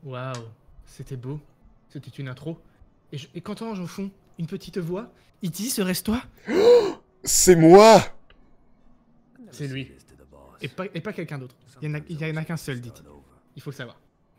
Waouh, c'était beau. C'était une intro. Et qu'entends-je au fond une petite voix. E.T. serait-ce toi? C'est moi! C'est lui. Et pas quelqu'un d'autre. Il y en a qu'un seul, dit-il. Il faut le savoir.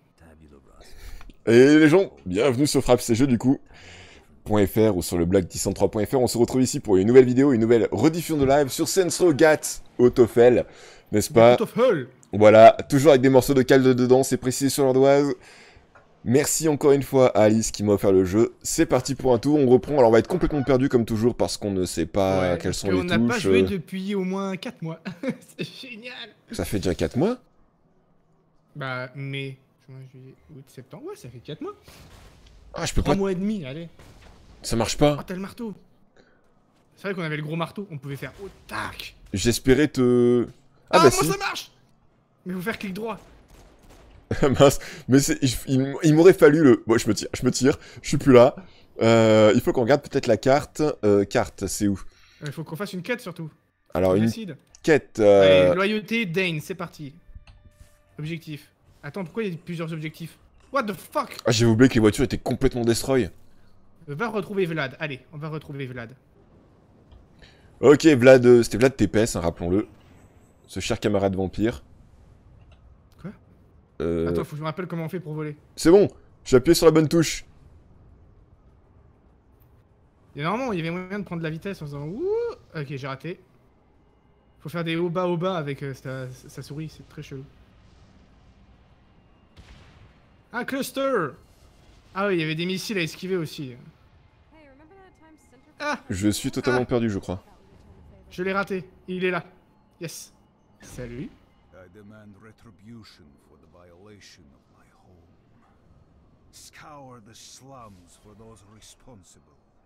Et les gens, bienvenue sur Frappe ces jeux du coup. .fr ou sur le blog 103.fr. On se retrouve ici pour une nouvelle vidéo, une nouvelle rediffusion de live sur Sensro Gat Autofel, n'est-ce pas? Voilà, toujours avec des morceaux de calde dedans, c'est précisé sur l'ardoise. Merci encore une fois à Alice qui m'a offert le jeu. C'est parti pour un tour, on reprend. Alors on va être complètement perdu comme toujours parce qu'on ne sait pas quelles sont les touches. On n'a pas joué depuis au moins 4 mois. C'est génial. Ça fait déjà 4 mois? Bah, mai, juin, juillet, août, septembre. Ouais, ça fait 4 mois. Ah, je peux 3 pas. mois et demi, allez. Ça marche pas. Oh, t'as le marteau. C'est vrai qu'on avait le gros marteau, on pouvait faire oh, tac. J'espérais te... Ah, bah moi si. ça marche. Mais faut faire clic droit. Mince, mais il m'aurait fallu le... Bon, je me tire, je suis plus là. Il faut qu'on regarde peut-être la carte. Carte, c'est où? Il faut qu'on fasse une quête surtout. Alors, une décide. quête... Allez, loyauté, Dane, c'est parti. Objectif. Attends, pourquoi il y a plusieurs objectifs? What the fuck? Ah, j'avais oublié que les voitures étaient complètement destroy. Va retrouver Vlad. Allez, on va retrouver Vlad. Ok, Vlad, c'était Vlad TPS, hein, rappelons-le. Ce cher camarade vampire. Quoi? Attends, faut que je me rappelle comment on fait pour voler. C'est bon, j'ai appuyé sur la bonne touche. Et normalement, il y avait moyen de prendre de la vitesse en faisant ouh. Ok, j'ai raté. Faut faire des au bas avec sa souris, c'est très chelou. Un cluster! Ah oui, il y avait des missiles à esquiver aussi. Ah! Je suis totalement perdu, je crois. Je l'ai raté, il est là. Yes. Salut. I demand retribution for the violation of my home. Scour the slums for those responsible.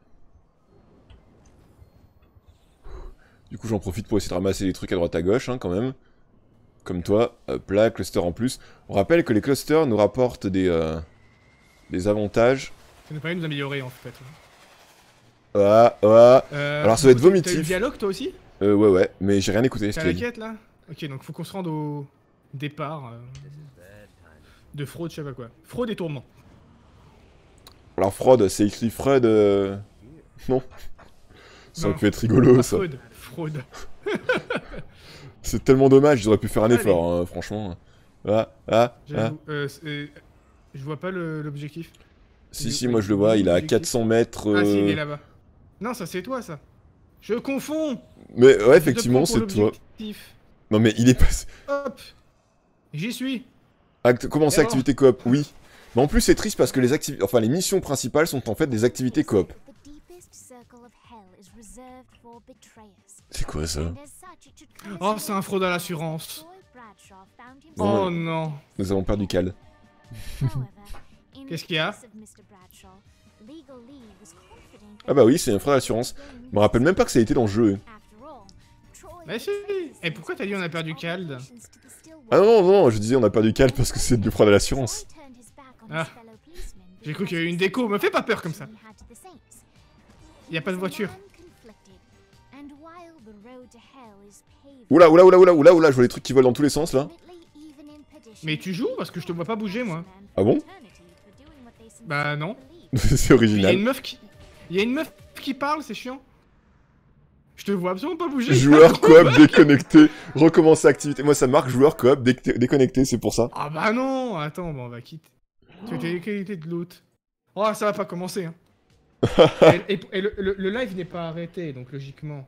Du coup, j'en profite pour essayer de ramasser les trucs à droite à gauche, hein, quand même. Comme toi, hop là, cluster en plus. On rappelle que les clusters nous rapportent des avantages. Ça nous permet de nous améliorer en fait. Ah, ah. Alors ça va être vomitif. T'as eu le dialogue toi aussi? Ouais, mais j'ai rien écouté. T'as la quête là? Ok, donc faut qu'on se rende au départ de fraude, je sais pas quoi. Fraude et tourment. Alors fraude, c'est écrit Freud. Non. Ça peut être rigolo ça. Fraude. C'est tellement dommage, ils auraient pu faire un effort, hein, franchement. J'avoue, je vois pas l'objectif. Si, moi je le vois, il est à 400 mètres. Ah si, il est là-bas. Non, ça c'est toi ça. Je confonds. Mais ouais, effectivement, c'est toi. Non mais il est passé. Hop. J'y suis. Comment ça, activité coop? Oui. Mais en plus c'est triste parce que les missions principales sont en fait des activités coop. C'est quoi ça? Oh, c'est un fraude à l'assurance. Non, Oh non. Nous avons perdu Cal. Qu'est-ce qu'il y a? Ah bah oui, c'est un fraude à l'assurance. Je me rappelle même pas que ça a été dans le jeu. Mais si. Et pourquoi t'as dit on a perdu Cald? Ah non, je disais on a perdu Cal parce que c'est du fraude à l'assurance. Ah. J'ai cru qu'il y avait une déco, me fais pas peur comme ça. Y a pas de voiture. Oula, je vois les trucs qui volent dans tous les sens là. Mais tu joues parce que je te vois pas bouger moi. Ah bon? Bah non. C'est original. Il y a une meuf qui parle, c'est chiant. Je te vois absolument pas bouger. Joueur coop déconnecté, recommencer activité. Moi ça marque joueur coop déconnecté, c'est pour ça. Ah bah non, attends, bon, on va quitter. Tu as déconnecté de l'autre. Oh, ça va pas commencer hein. et le live n'est pas arrêté, donc logiquement.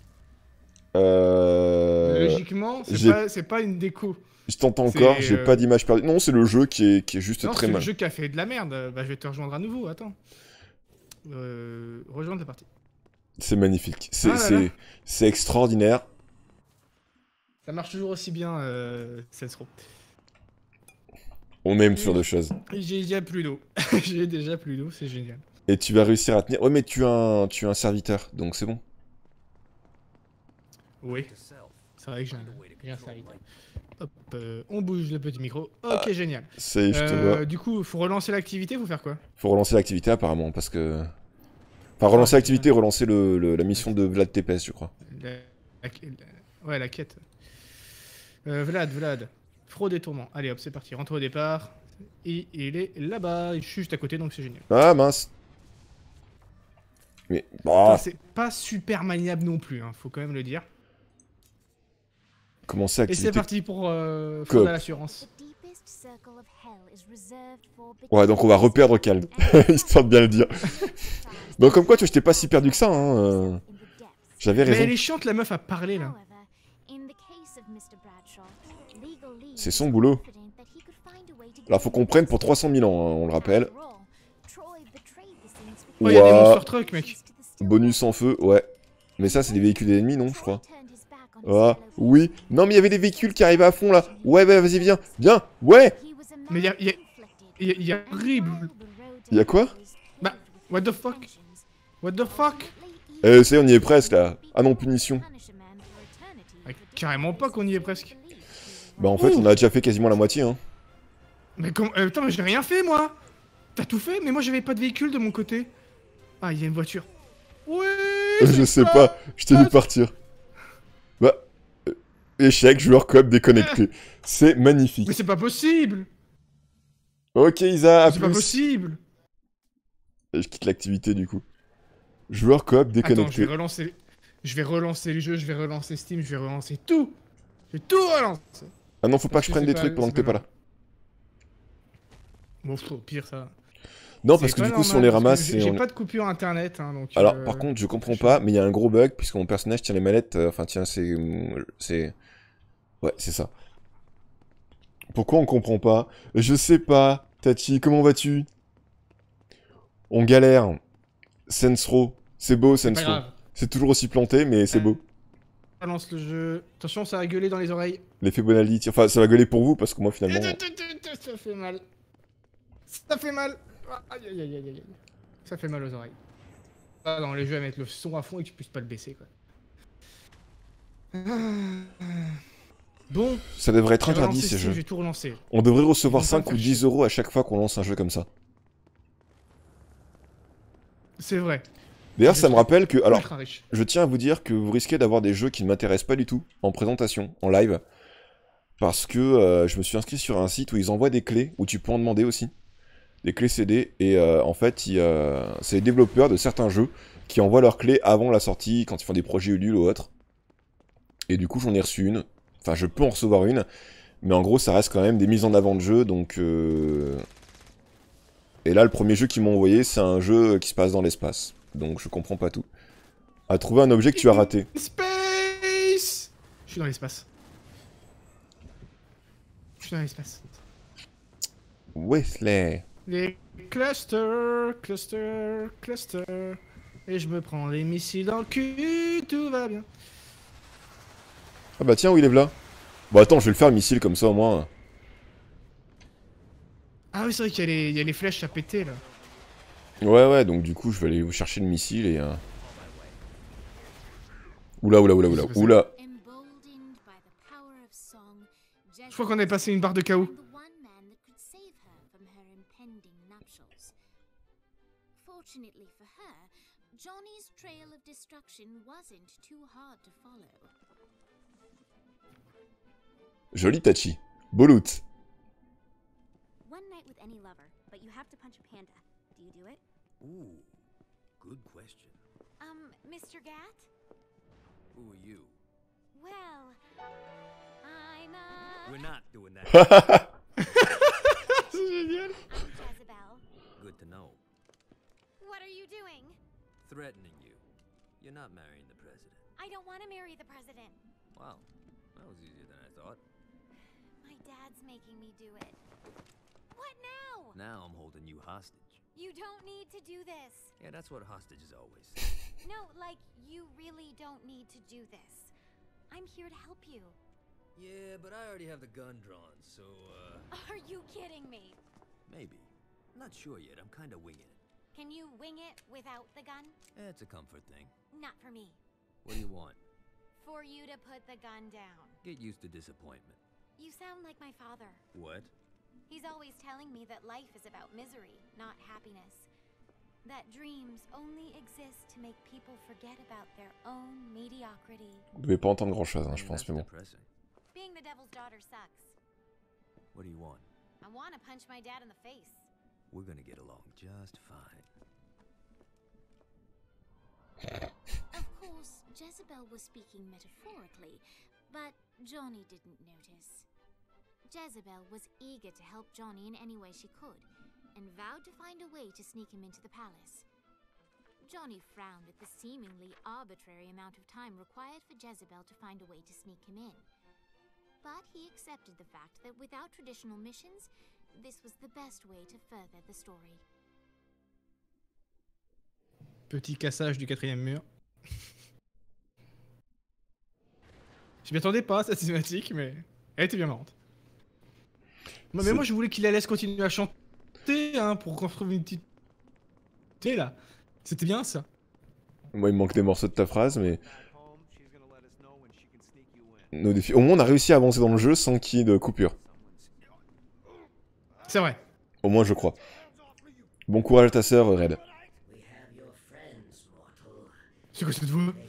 Logiquement, c'est pas une déco. Je t'entends encore, j'ai pas d'image perdue. Non, c'est le jeu qui est juste non, très mal. C'est le jeu qui a fait de la merde. Bah, je vais te rejoindre à nouveau, attends. Rejoindre la partie. C'est magnifique. C'est extraordinaire. Ça marche toujours aussi bien, Sensro. On aime ce genre de choses. J'ai déjà plus d'eau. J'ai déjà plus d'eau, c'est génial. Et tu vas réussir à tenir. Ouais, mais tu as un serviteur, donc c'est bon. Oui. C'est vrai que j'ai un serviteur. Hop, on bouge le petit micro. Ok, génial. C'est, je te vois. Du coup, faut relancer l'activité, faut faire quoi? Faut relancer l'activité apparemment, parce que... Enfin, relancer l'activité, relancer la mission de Vlad TPS, je crois. Ouais, la quête. Vlad. Fraude et tourment. Allez hop, c'est parti. Rentre au départ. Et il est là-bas, je suis juste à côté, donc c'est génial. Ah mince. Mais Putain, bah, c'est pas super maniable non plus, hein, faut quand même le dire. commencer Et activité. c'est parti pour Coop. faire de l'assurance. Ouais, donc on va reperdre calme, histoire de bien le dire. Donc comme quoi, tu vois, j'étais pas si perdu que ça, hein. J'avais Mais raison. elle est chiante, la meuf, à parler, là. C'est son boulot. Alors faut qu'on prenne pour 300 000 ans, hein, on le rappelle. Oh, il y a des Ouah. monster trucks, mec. Bonus en feu, ouais. Mais ça, c'est des véhicules ennemis, non, je crois. Ah, oui. Non, mais il y avait des véhicules qui arrivaient à fond, là. Ouais, vas-y, viens. Viens, ouais. Mais il y a horrible. Y'a quoi? Bah, what the fuck? What the fuck? Ça y est, on y est presque, là. Ah non, punition. Ah, carrément pas qu'on y est presque. Bah, en fait, on a déjà fait quasiment la moitié, hein. Mais comment... putain, mais j'ai rien fait, moi. T'as tout fait? Mais moi, j'avais pas de véhicule de mon côté. Ah, il y a une voiture. Ouais. Je sais pas, je t'ai vu partir. Bah, échec, joueur coop déconnecté. C'est magnifique. Mais c'est pas possible. Ok, Isa, à C'est pas plus. possible. Et je quitte l'activité, du coup. Joueur coop Attends, déconnecté. je vais relancer le jeu, je vais relancer Steam, je vais relancer tout. Je vais tout relancer. Ah non, faut pas Parce que je que prenne c'est des pas- trucs pendant c'est que t'es pas pas là. Bon, au pire, ça. Non, C'est parce que pas du coup, si on normal, les parce que ramasse, J'ai on... pas de coupure internet, hein, donc... Alors, par contre, je comprends pas, mais il y a un gros bug, puisque mon personnage tient les manettes... Enfin, tiens, c'est... Ouais, c'est ça. Pourquoi on comprend pas? Je sais pas. Tachi, comment vas-tu? On galère. Sensro. C'est beau, C'est pas Sensro. grave. C'est toujours aussi planté, mais c'est beau. On lance le jeu. Attention, ça va gueuler dans les oreilles. L'effet Bonaldi. Enfin, ça va gueuler pour vous, parce que moi, finalement... Ça fait mal. Ça fait mal. Aïe, aïe, aïe, aïe, aïe. Ça fait mal aux oreilles. Ah, dans les jeux à mettre le son à fond et que tu puisses pas le baisser, quoi. Bon. Ça devrait être J'ai interdit, relancé ces Steam, jeux. J'ai tout relancé. On devrait recevoir Ils vont pas 5 ou faire 10 chier. euros à chaque fois qu'on lance un jeu comme ça. C'est vrai. D'ailleurs, Je ça me suis rappelle que... Alors, Ultra riche. je tiens à vous dire que vous risquez d'avoir des jeux qui ne m'intéressent pas du tout en présentation, en live. Parce que je me suis inscrit sur un site où ils envoient des clés, où tu peux en demander aussi. Des clés CD, et en fait, c'est les développeurs de certains jeux qui envoient leurs clés avant la sortie, quand ils font des projets Ulule ou autre. Et du coup, j'en ai reçu une. Enfin, je peux en recevoir une. Mais en gros, ça reste quand même des mises en avant de jeu, donc... Et là, le premier jeu qu'ils m'ont envoyé, c'est un jeu qui se passe dans l'espace. Donc, je comprends pas tout. À trouver un objet que tu as raté. Space. Je suis dans l'espace. Je suis dans l'espace. Wesley. Les clusters. Et je me prends les missiles dans le cul, tout va bien. Ah bah tiens, où il est là? Bon attends, je vais le faire le missile comme ça au moins. Ah oui, c'est vrai qu'il y a les flèches à péter, là. Ouais, donc du coup, je vais aller vous chercher le missile et... Oula. Je crois qu'on avait passé une barre de chaos. Joli Tachi. Beau loot. One night with any lover, but you have to punch a panda. Do you do it? Ooh, good question. Mr. Gat? Who are you? Well, I'm We're not doing that. C'est génial. I'm Jezebel. Good to know. What are you doing? Threatening you. You're not marrying the president. I don't want to marry the president. Wow, that was easier than I thought. My dad's making me do it. What now? Now I'm holding you hostage. You don't need to do this. Yeah, that's what hostages always say. No, like, you really don't need to do this. I'm here to help you. Yeah, but I already have the gun drawn, so, Are you kidding me? maybe. I'm not sure yet, I'm kinda winging it. Can you wing it without the gun? It's a comfort thing. Not for me. What do you want? For you to put the gun down. Get used to disappointment. You sound like my father. What? He's always telling me that life is about misery, not happiness. That dreams only exist to make people forget about their own mediocrity. Vous devez pas entendre grand chose, hein, je Yeah, pense, that's mais bon. depressing. Being the devil's daughter sucks. What do you want? I I want to punch my dad in the face. We're gonna get along just fine. Of course, Jezebel was speaking metaphorically, but Johnny didn't notice. Jezebel was eager to help Johnny in any way she could, and vowed to find a way to sneak him into the palace. Johnny frowned at the seemingly arbitrary amount of time required for Jezebel to find a way to sneak him in. But he accepted the fact that without traditional missions, this was the best way to further the story. Petit cassage du 4ème mur. Je m'y attendais pas à cette cinématique, mais elle était bien marrante. Mais moi je voulais qu'il la laisse continuer à chanter, hein, pour qu'on retrouve une petite... Tu sais là, c'était bien ça. Moi il me manque des morceaux de ta phrase, mais... Nos défis... Au moins on a réussi à avancer dans le jeu sans qu'il y ait de coupure. C'est vrai. Au moins je crois. Bon courage à ta sœur, Red. C'est quoi cette voix?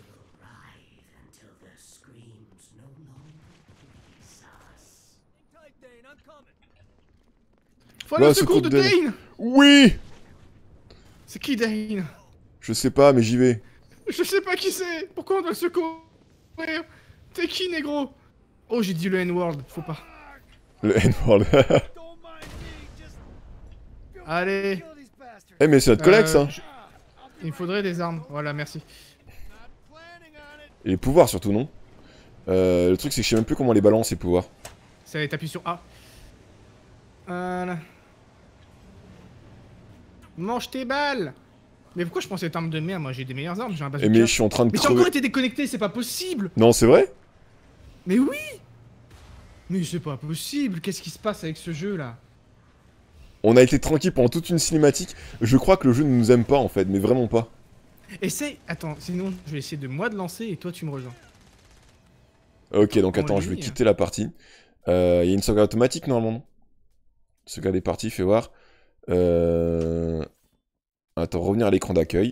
Voilà le secours de Dane. Oui. C'est qui Dane? Je sais pas, mais j'y vais. Je sais pas qui c'est. Pourquoi on doit le secourir? T'es qui, négro? Oh, j'ai dit le N-word, faut pas. Le N-word. Allez. Eh mais c'est notre collègue ça. Il me faudrait des armes, voilà, merci. Et les pouvoirs surtout, non? Le truc c'est que je sais même plus comment les balance, ces pouvoirs. Ça va être appuyé sur A. Voilà. Mange tes balles. Mais pourquoi je pense cette arme de merde? Moi j'ai des meilleures armes, j'ai un bazooka. Eh mais je suis en train de mais crever. j'ai encore été déconnecté, c'est pas possible. Non, c'est vrai? Mais oui. Mais c'est pas possible, qu'est-ce qui se passe avec ce jeu là? On a été tranquille pendant toute une cinématique. Je crois que le jeu ne nous aime pas en fait, mais vraiment pas. Essaye, attends, sinon je vais essayer de moi de lancer et toi tu me rejoins. Ok, donc attends, je vais quitter la partie. Il y a une sauvegarde automatique normalement, non? Sauvegarde des parties, fais voir. Attends, revenir à l'écran d'accueil.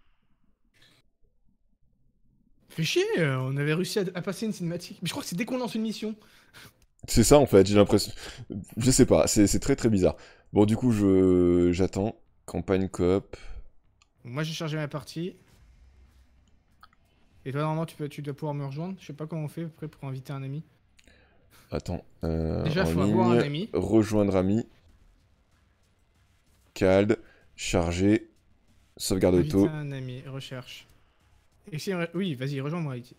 Fais chier, on avait réussi à passer une cinématique. Mais je crois que c'est dès qu'on lance une mission. C'est ça en fait, j'ai l'impression. Je sais pas, c'est très très bizarre. Bon, du coup, j'attends. Campagne coop. Moi j'ai chargé ma partie. Et toi normalement tu dois pouvoir me rejoindre. Je sais pas comment on fait après pour inviter un ami. Attends. Déjà faut ligne, avoir un ami. Rejoindre ami. Cald. Charger. Sauvegarde auto. Inviter un ami, recherche. Oui, vas-y, rejoins-moi, Iti.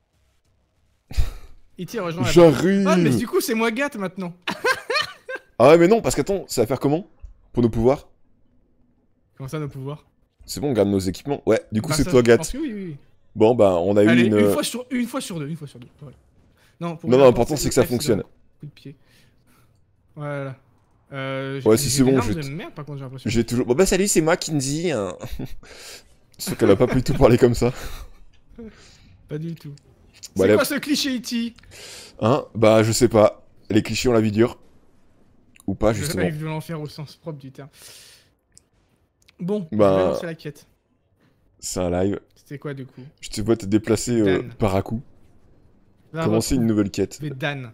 Iti, rejoins-moi. J'arrive. Ah, mais du coup, c'est moi Gat maintenant. Ah ouais, mais non, parce qu'attends, ça va faire comment? Pour nos pouvoirs? Comment ça, nos pouvoirs? C'est bon, on garde nos équipements. Ouais, du coup, Bah, c'est ça, toi, je Gat. pense que oui. Bon, bah, on a Allez, eu une... une fois sur deux. Ouais. Non, non, l'important, c'est que ça fonctionne. Coup de pied. Voilà. Ouais, si c'est bon, merde, par contre, j'ai l'impression. J'ai toujours... Bon, bah, salut, c'est moi, Kinsey. Hein. Sauf qu'elle a pas pu tout parler comme ça. Pas du tout. Bon, c'est quoi ce cliché, Iti? Hein? Bah, je sais pas. Les clichés ont la vie dure. Ou pas, justement. Le live de l'enfer au sens propre du terme. Bon, bah, on va lancer la quête. C'est un live. C'était quoi, du coup? Je te vois te déplacer par à coup. Commencer une nouvelle quête. Mais Dan.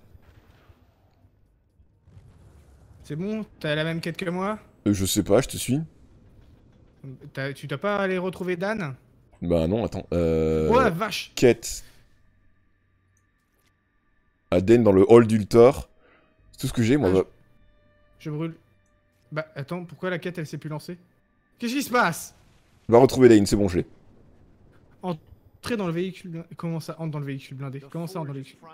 C'est bon? T'as la même quête que moi? Je sais pas, je te suis. Tu dois pas aller retrouver Dan? Bah non, attends. Oh la vache! Quête. Aden dans le hall d'Ultor. C'est tout ce que j'ai, moi. Ah, je brûle. Bah attends, pourquoi la quête elle s'est plus lancée? Qu'est-ce qui se passe? Va retrouver Dane, c'est bon, je l'ai. Entrer dans le véhicule blindé. Comment ça entre dans le véhicule blindé? Comment ça entre dans le véhicule?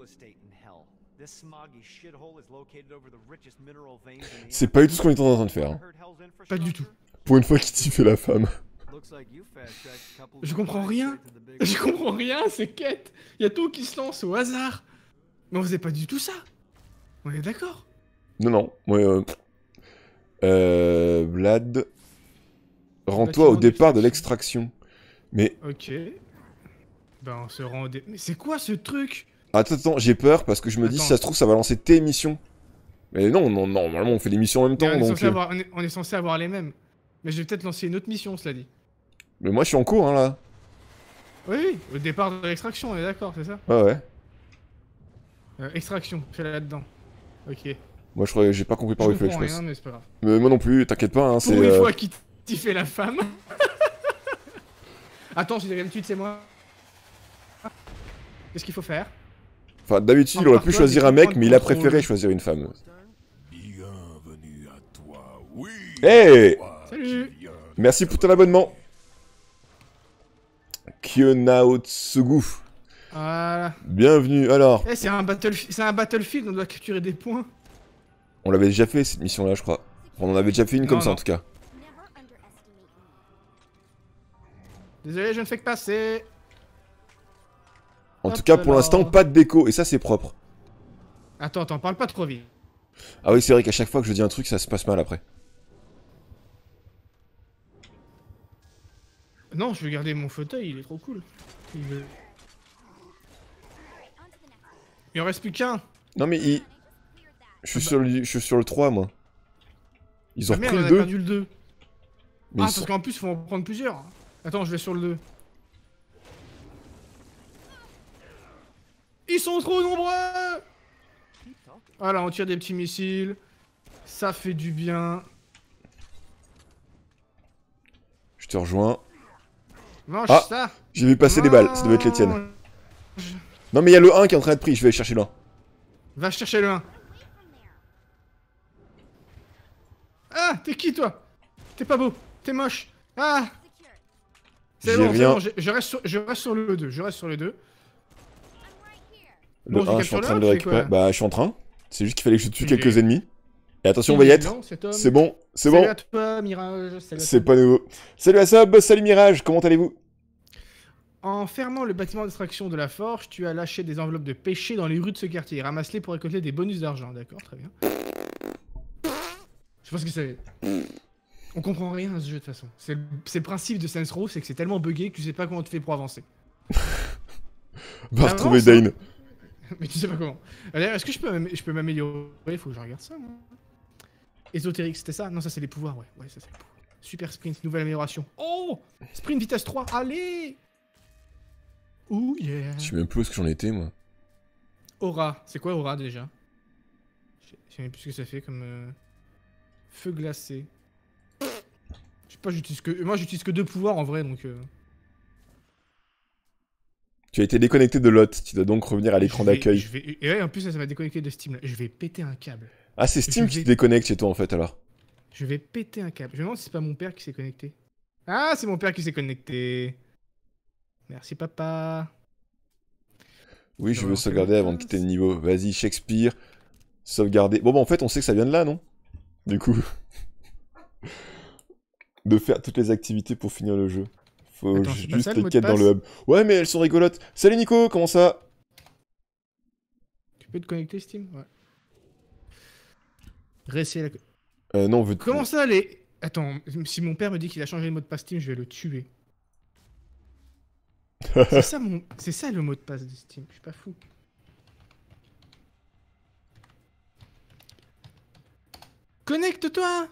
C'est pas du tout ce qu'on est en train de faire. Hein. Pas du tout. Pour une fois qu'il t'y fait la femme. Je comprends rien. Je comprends rien à ces quêtes. Il y a tout qui se lance au hasard. Mais on faisait pas du tout ça. On est d'accord? Non, non. Moi, Vlad. Rends-toi au départ de l'extraction. Mais... Ok. Ben on se rend au Mais c'est quoi ce truc? Attends, j'ai peur parce que je me dis si ça se trouve ça va lancer tes missions. Mais non, normalement on fait les missions en même temps. On est censé avoir les mêmes. Mais je vais peut-être lancer une autre mission, cela dit. Mais moi je suis en cours hein là. Oui, au départ de l'extraction, on est d'accord, c'est ça? Ouais, ouais. Extraction, fais là-dedans. Ok. Moi, je crois que j'ai pas compris par où il fallait que je passe. Rien, mais c'est pas grave. Mais moi non plus, t'inquiète pas, hein, c'est... Pour une fois qui fait la femme. Attends, j'ai l'habitude, c'est moi. Qu'est-ce qu'il faut faire? Enfin, d'habitude, il aurait pu choisir un mec, mais il a préféré choisir une femme. Bienvenue à toi, oui. Hey! Salut! Merci pour ton abonnement. Kyonaotsugu. Voilà. Bienvenue, alors. Eh, c'est un Battlefield, on doit capturer des points. On l'avait déjà fait, cette mission-là, je crois. Enfin, on en avait déjà fait une comme ça, en tout cas. Désolé, je ne fais que passer. En tout cas, pour l'instant, pas de déco, et ça, c'est propre. Attends, parle pas trop vite. Ah oui, c'est vrai qu'à chaque fois que je dis un truc, ça se passe mal après. Non, je veux garder mon fauteuil, il est trop cool. Il en reste plus qu'un. Non mais je suis sur le 3, moi. Ils ont Merde, repris on le a 2. perdu le 2. Mais Parce qu'en plus, il faut en prendre plusieurs. Attends, je vais sur le 2. Ils sont trop nombreux. Voilà, on tire des petits missiles. Ça fait du bien. Je te rejoins. Mange Ah, ça. j'ai vu passer des balles, ça doit être les tiennes. Non mais il y a le 1 qui est en train d'être pris, je vais aller chercher le 1. Va chercher le 1. Ah, t'es qui toi? T'es pas beau, t'es moche. Ah. C'est bon, rien. je reste sur le 2, je reste sur le 2. Le Bon, 1, je suis en train de le c'est récupérer. quoi? Bah, je suis en train. C'est juste qu'il fallait que je tue Il quelques est- ennemis. Et attention, on va y être. Non, cet homme. C'est bon, c'est Salut bon. à toi, Mirage. Salut à C'est toi. pas nouveau. Salut à Sab, salut Mirage, comment allez-vous? En fermant le bâtiment d'extraction de la forge, tu as lâché des enveloppes de pêcher dans les rues de ce quartier. Ramasse-les pour récolter des bonus d'argent. D'accord, très bien. Je pense que c'est... On comprend rien à ce jeu de toute façon. C'est le principe de Saints Row, c'est que c'est tellement buggé que tu sais pas comment tu fais pour avancer. Va Avance, retrouver hein. Dane. Mais tu sais pas comment. D'ailleurs, est-ce que je peux m'améliorer? Faut que je regarde ça, moi. Ésotérique, c'était ça? Non, ça c'est les pouvoirs, ouais. Ouais, ça c'est les pouvoirs. Super sprint, nouvelle amélioration. Oh! Sprint vitesse 3, allez! Ouh yeah! Je sais même plus où est-ce que j'en étais, moi. Aura, c'est quoi aura déjà? Je sais même plus ce que ça fait comme... Feu glacé. Je sais pas, moi j'utilise que 2 pouvoirs en vrai, donc... Tu as été déconnecté de l'hôte, tu dois donc revenir à l'écran d'accueil. Et ouais, en plus ça m'a déconnecté de Steam là. Je vais péter un câble. Ah, c'est Steam qui te déconnecte chez toi en fait alors. Je vais péter un câble. Je me demande si c'est pas mon père qui s'est connecté. Ah, c'est mon père qui s'est connecté. Merci papa. Oui, je veux sauvegarder avant de quitter le niveau. Vas-y, Shakespeare. Sauvegarder. Bon, bah en fait, on sait que ça vient de là, non? Du coup. De faire toutes les activités pour finir le jeu. Faut Attends, c'est pas juste ça, le les mot de quêtes dans le passe hub. Ouais, mais elles sont rigolotes. Salut Nico, comment ça? Tu peux te connecter Steam? Ouais. Réessayer la... Non, on veut... Comment ça les... Attends, si mon père me dit qu'il a changé le mot de passe Steam, je vais le tuer. C'est ça le mot de passe de Steam, je suis pas fou. Connecte-toi!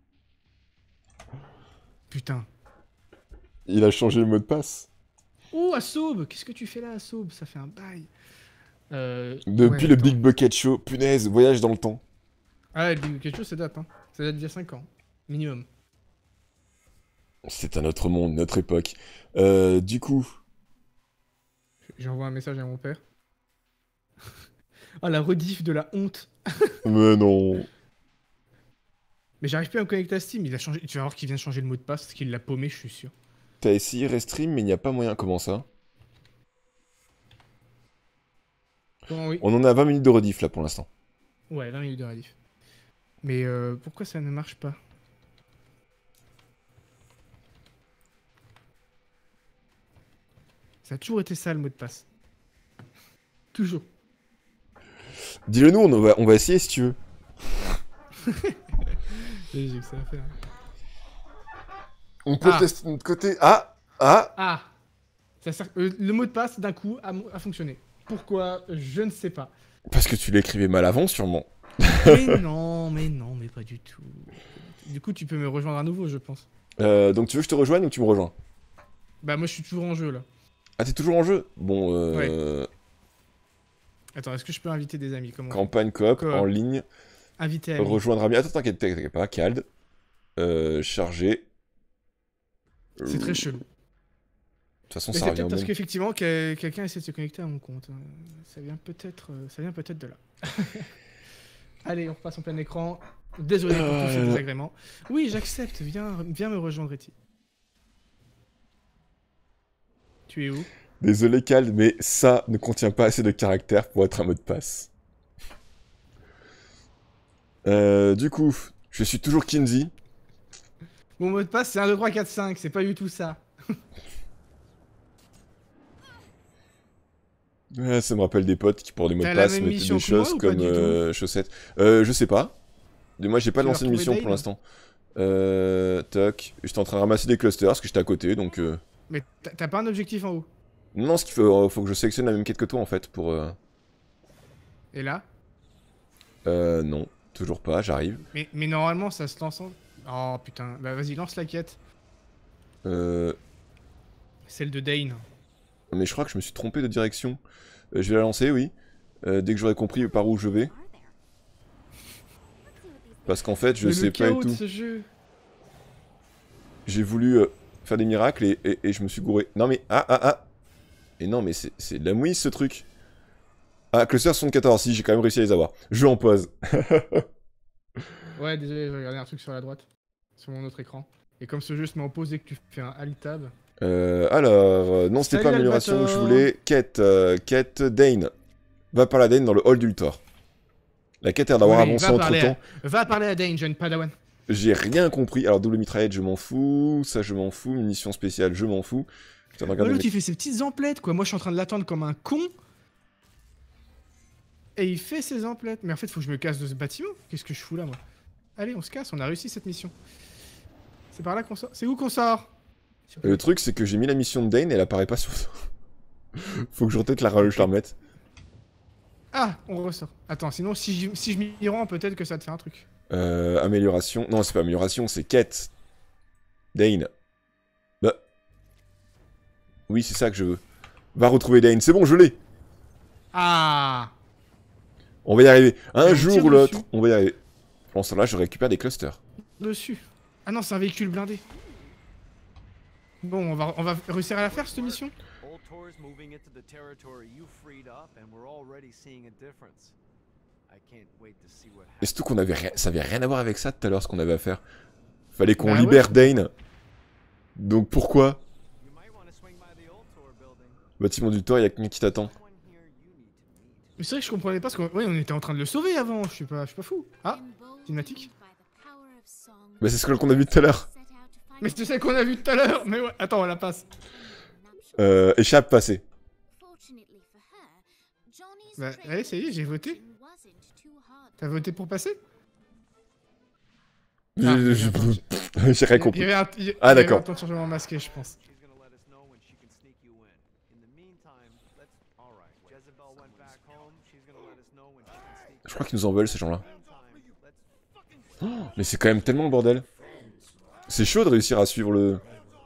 Putain. Il a changé le mot de passe. Oh, Asob! Qu'est-ce que tu fais là, Asob? Ça fait un bail. Depuis ouais, le attends. Big Bucket Show. Punaise, voyage dans le temps. Ah, le Big Bucket Show, ça date, hein. Ça date d'il y a 5 ans. Minimum. C'est un autre monde, notre époque. Du coup... J'envoie un message à mon père. Ah, la rediff de la honte. Mais non. Mais j'arrive plus à me connecter à Steam. Il a changé... Tu vas voir qu'il vient de changer le mot de passe parce qu'il l'a paumé, je suis sûr. T'as essayé Restream, mais il n'y a pas moyen. Comment ça? Comment oui? On en a 20 minutes de rediff là pour l'instant. Ouais, 20 minutes de rediff. Mais pourquoi ça ne marche pas? Ça a toujours été ça le mot de passe. Toujours. Dis-le nous, on va essayer si tu veux. J'ai que ça à faire. On peut tester de notre côté. Ah. Ça sert... le mot de passe d'un coup a fonctionné. Pourquoi? Je ne sais pas. Parce que tu l'écrivais mal avant sûrement. mais pas du tout. Du coup, tu peux me rejoindre à nouveau, je pense. Donc tu veux que je te rejoigne ou tu me rejoins? Bah moi je suis toujours en jeu là. Ah, t'es toujours en jeu? Bon, Ouais. Attends, est-ce que je peux inviter des amis? Comment... Campagne coop, en ligne. Invité ami. Rejoindre ami. Attends, t'inquiète pas, Cald. Chargé. C'est très chelou. De toute façon, Mais ça c'est revient au peut-être parce même. qu'effectivement, quelqu'un essaie de se connecter à mon compte. Ça vient peut-être de là. Allez, on repasse en plein écran. Désolé pour tous ces désagréments. Oui, j'accepte. Viens me rejoindre, Eti. Tu es où? Désolé, Cald, mais ça ne contient pas assez de caractères pour être un mot de passe. Du coup, je suis toujours Kinsey. Mon mot de passe, c'est 1, 2, 3, 4, 5. C'est pas du tout ça. Ça me rappelle des potes qui, pour des mots de T'as la passe, même mettaient mission des que moi choses ou pas comme du tout chaussettes. Je sais pas. Moi, j'ai pas Tu vas lancé une mission retrouver pour l'instant. Toc. J'étais en train de ramasser des clusters parce que j'étais à côté, donc... Mais t'as pas un objectif en haut? Non, ce qu'il faut que je sélectionne la même quête que toi, en fait, pour... Et là? Non. Toujours pas, j'arrive. Mais normalement, ça se lance en... Oh putain. Bah vas-y, lance la quête. Celle de Dane. Mais je crois que je me suis trompé de direction. Je vais la lancer, oui. Dès que j'aurai compris par où je vais. Parce qu'en fait, je sais pas du tout. Ce jeu. J'ai voulu faire des miracles et je me suis gouré. Non mais... Et non mais c'est de la mouise ce truc. Ah, cluster 74, si, j'ai quand même réussi à les avoir. Je en pause. Ouais, désolé, je regardais un truc sur la droite. Sur mon autre écran. Et comme ce jeu se met en pause dès que tu fais un alt tab. Alors, non, c'était Salut, pas amélioration, Albator. je voulais quête Dane. Va parler à Dane dans le hall d'Ultor. La quête a l'air d'avoir Oui, avancé entre temps. Va parler à Dane, jeune padawan. J'ai rien compris. Alors, double mitraillette, je m'en fous. Ça, je m'en fous. Munition spéciale, je m'en fous. Putain, regarde L'autre, il fait ses petites emplettes, quoi. Moi, je suis en train de l'attendre comme un con. Et il fait ses emplettes. Mais en fait, faut que je me casse de ce bâtiment. Qu'est-ce que je fous là, moi? Allez, on se casse, on a réussi cette mission. C'est par là qu'on sort. C'est où qu'on sort? Le truc, c'est que j'ai mis la mission de Dane et elle apparaît pas sur... Faut que je retête je la remette. Ah, on ressort. Attends, sinon, si je m'y rends, peut-être que ça te fait un truc. Amélioration... Non, c'est pas amélioration, c'est quête. Dane. Bah... Oui, c'est ça que je veux. Va retrouver Dane. C'est bon, je l'ai. Ah. On va y arriver. Un on jour tire ou l'autre, dessus. on va y arriver. Pendant ce temps-là, je récupère des clusters. Dessus. Ah non, c'est un véhicule blindé. Bon, on va réussir à la faire, cette mission. Old Tor's moving into the territory you freed up, and we're already seeing a difference. I can't wait to see what Et surtout qu'on avait ça avait rien à voir avec ça tout à l'heure, ce qu'on avait à faire. Fallait qu'on Bah libère Dane. Donc pourquoi? You might want to swing by the Old Tor building. Bâtiment du toit, il y a quelqu'un qui t'attend. Someone here you need to meet. Mais c'est vrai que je comprenais pas, parce qu'on on était en train de le sauver avant. Je suis pas fou. Ah, cinématique. Bah c'est ce qu'on a vu tout à l'heure. Mais c'est celle qu'on a vu tout à l'heure. Mais ouais, attends, on la passe. Échappe, passé. Bah, allez, ça y est, j'ai voté. T'as voté pour passer? Ah, J'ai rien compris. Il y avait Ah, d'accord. un temps de changement masqué, je pense. She's gonna let us know when she can sneak you in. In the meantime, let's. All right. Jezebel went back home. She's gonna let us know when she can sneak. Je crois qu'ils nous en veulent, ces gens-là. Meantime, let's. Mais c'est quand même tellement le bordel. C'est chaud de réussir à suivre le...